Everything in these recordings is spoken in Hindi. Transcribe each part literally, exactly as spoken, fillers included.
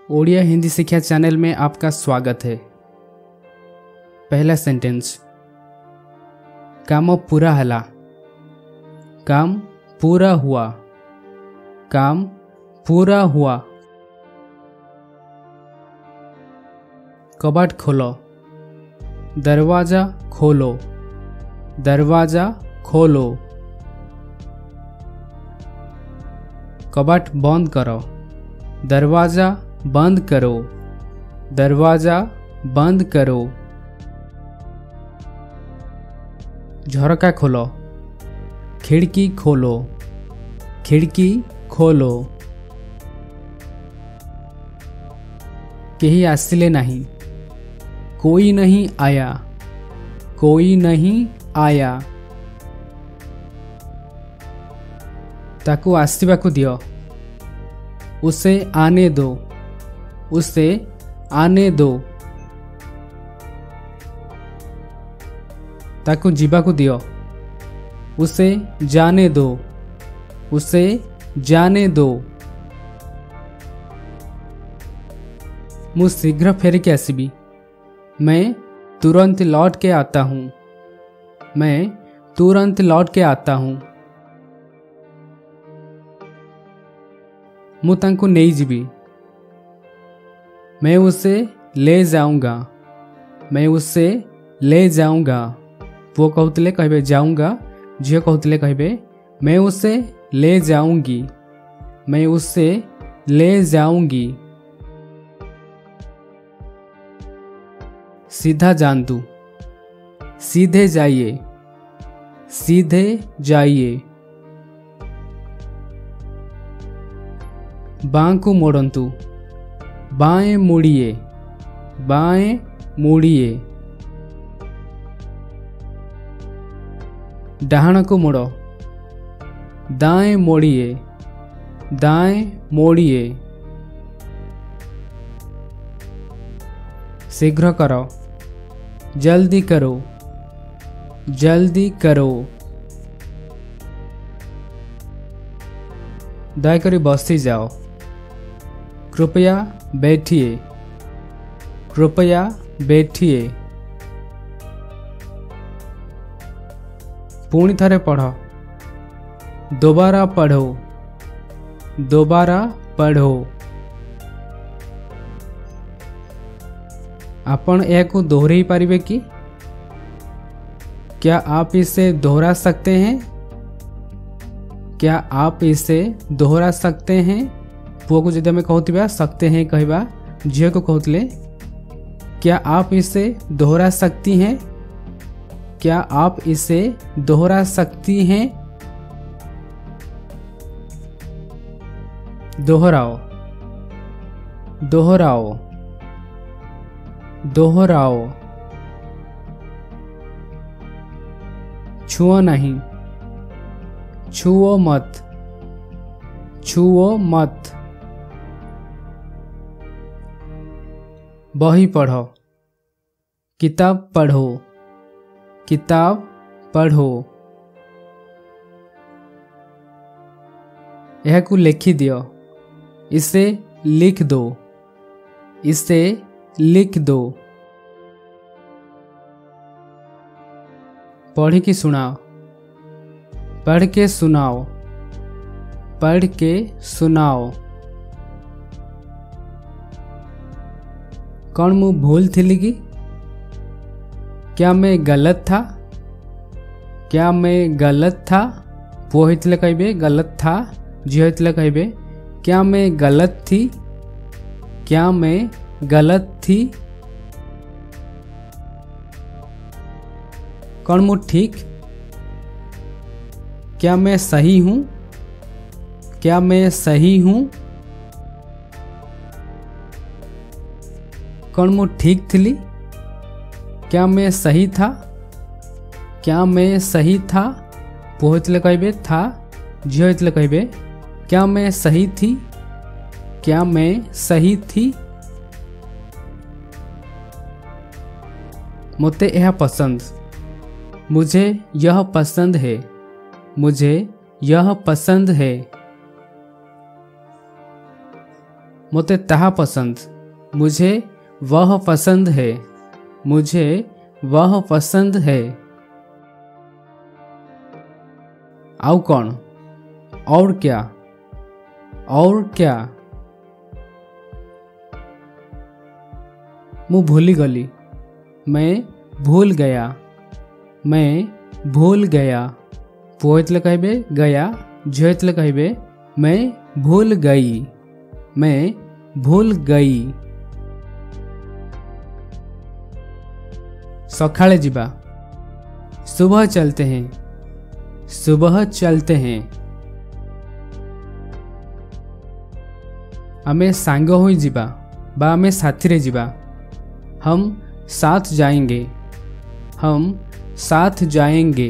ओडिया हिंदी शिक्षा चैनल में आपका स्वागत है। पहला सेंटेंस, काम पूरा हला। काम पूरा हुआ। काम पूरा हुआ। कबाट खोलो। दरवाजा खोलो। दरवाजा खोलो। कबाट बंद करो। दरवाजा बंद करो। दरवाजा बंद करो। झरका खोलो। खिड़की खोलो। खिड़की खोलो। केही आसिले नहीं। कोई नहीं आया। कोई नहीं आया। ताकू आसिबाकू दियो। उसे आने दो। उसे आने दो। ताकू जीवाकू दियो। उसे जाने दो। उसे जाने दो। मु शीघ्र फेरिके आसिबी। मैं तुरंत लौट के आता हूँ। मैं तुरंत लौट के आता हूँ। मु तांकू नहीं जीबी। मैं उसे ले जाऊंगा। मैं उसे ले जाऊंगा। पुओ कहते कहबे जाऊंगा। झील कहते कहबे मैं उसे ले जाऊंगी। मैं उसे ले जाऊंगी। सीधा जान दू। सीधे जाइए। सीधे जाइए। बां को मोड़ंतु। बाएं मुड़िए। बाएं मुड़िए। डाहण को मोड़ो। दाएं मोड़िए। दाएं मोड़िए। शीघ्र करो। जल्दी करो। जल्दी करो। दयाकरी बसी जाओ। कृपया बैठिए। कृपया बैठिए। पुणी थरे पढ़ो। दोबारा पढ़ो। दोबारा पढ़ो। आपण यह दोहराई पारिबे कि? क्या आप इसे दोहरा सकते हैं? क्या आप इसे दोहरा सकते हैं? पुओ को जब हमें कहते सकते हैं कहवा, झील को कहते क्या आप इसे दोहरा सकती हैं? क्या आप इसे दोहरा सकती हैं? दोहराओ। दोहराओ। दोहराओ। छुओ नहीं। छुओ मत। छुओ मत। बही पढ़ो। किताब पढ़ो। किताब पढ़ो। यह को लिखी दियो। इसे लिख दो। इसे लिख दो। पढ़ के सुनाओ। पढ़ के सुनाओ। पढ़ के सुनाओ। कौन मु भूल थी कि? क्या मैं गलत था? क्या मैं गलत था? पुओ होइतले कहबे गलत था। झी होइतले कहबे क्या मैं गलत थी? क्या मैं गलत थी? कौन मु ठीक? क्या मैं सही हूँ? क्या मैं सही हूँ? कौन मु ठीक थी? क्या मैं सही था? क्या मैं सही था? पुओ होइतले कहबे था। झी होइतले कहबे क्या मैं सही थी? क्या मैं सही थी? मोते यह पसंद। मुझे यह पसंद है। मुझे यह पसंद है। मोते ताहा पसंद, मुझे वह पसंद है, मुझे वह पसंद है। आउ कौन, और क्या, और क्या। मु भूली गली, मैं भूल गया, मैं भूल गया। पुओ इतले कहबे गया, झियो इतले कहबे मैं भूल गई, मैं भूल गई। सखाळे जिबा, सुबह चलते हैं, सुबह चलते हैं। आमे सांग होई जिबा बा आमे साथी रे जिबा, हम साथ जाएंगे, हम साथ जाएंगे।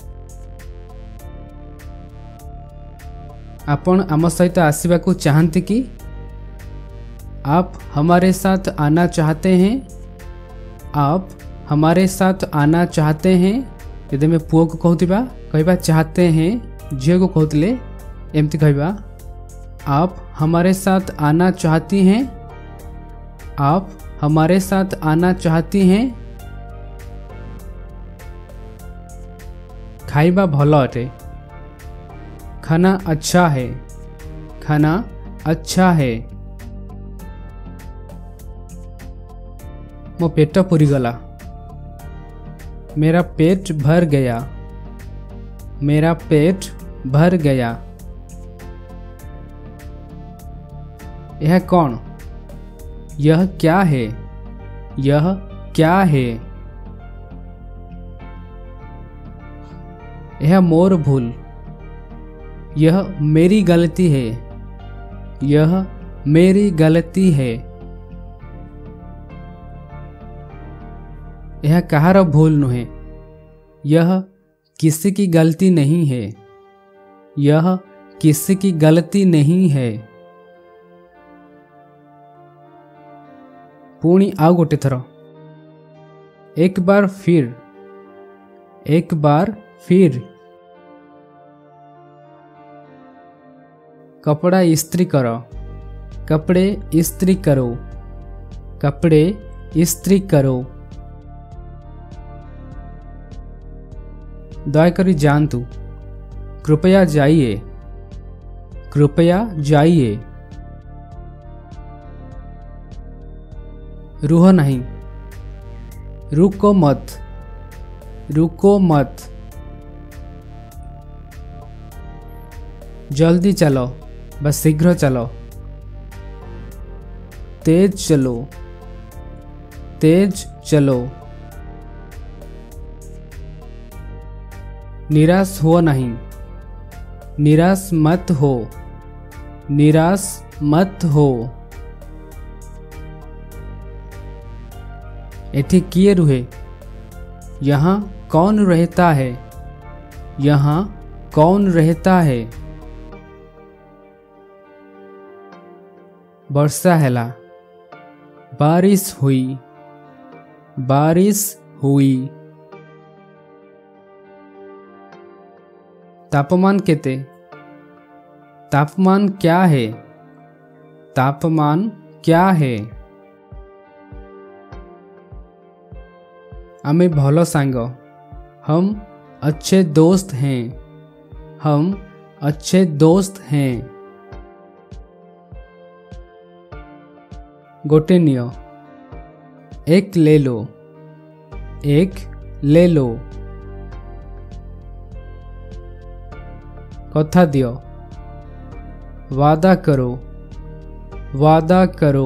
आपण आम सहित आसवा को चाहते कि, आप हमारे साथ आना चाहते हैं, आप हमारे साथ आना चाहते हैं। यदि मैं पुओ को कहूथिबा कहबा चाहते हैं, झियो को कहतले एमती कहबा आप हमारे साथ आना चाहती हैं, आप हमारे साथ आना चाहती हैं। खाइबा भल अटे, खाना अच्छा है, खाना अच्छा है। मो पेट पुरीगला, मेरा पेट भर गया, मेरा पेट भर गया। यह कौन, यह क्या है, यह क्या है। यह मोर भूल, यह मेरी गलती है, यह मेरी गलती है। यह कहार भूल नुहे, यह किसी की गलती नहीं है, यह किसी की गलती नहीं है। पुणी आउ गोटे थर, एक बार फिर, एक बार फिर। कपड़ा इस्त्री करो, कपड़े इस्त्री करो, कपड़े इस्त्री करो। दयाकरी जानतु, कृपया जाइए, कृपया जाइए। रुहो नहीं, रुको मत, रुको मत। जल्दी चलो, बस शीघ्र चलो। तेज चलो, तेज चलो। निराश हो नहीं, निराश मत हो, निराश मत हो। एठी किए रुहे, यहाँ कौन रहता है, यहाँ कौन रहता है। वर्षा हैला, बारिश हुई, बारिश हुई। तापमान केते, तापमान क्या है, तापमान क्या है। आमे भलो सांग, हम अच्छे दोस्त हैं, हम अच्छे दोस्त हैं। गोटे नियो, एक ले लो, एक ले लो। कथा दियो, वादा करो, वादा करो।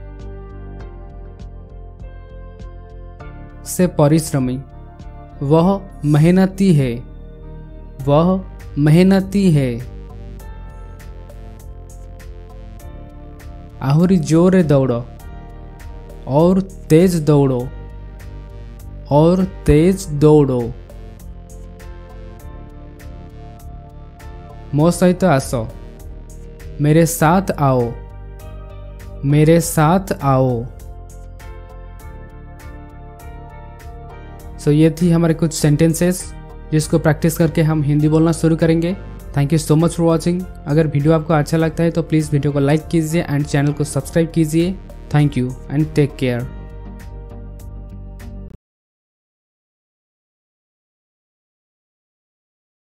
से परिश्रमी, वह मेहनती है, वह मेहनती है। आहुरी जोरे दौड़ो, और तेज दौड़ो, और तेज दौड़ो। मो सहित आसो, मेरे साथ आओ, मेरे साथ आओ। सो so, ये थी हमारे कुछ सेंटेंसेस जिसको प्रैक्टिस करके हम हिंदी बोलना शुरू करेंगे। Thank you so much for watching. अगर वीडियो आपको अच्छा लगता है तो प्लीज़ वीडियो को लाइक कीजिए एंड चैनल को सब्सक्राइब कीजिए। Thank you and take care.